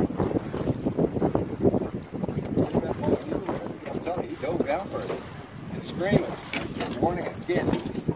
I'm telling you, he dove down first. He's screaming. He's warning his kids.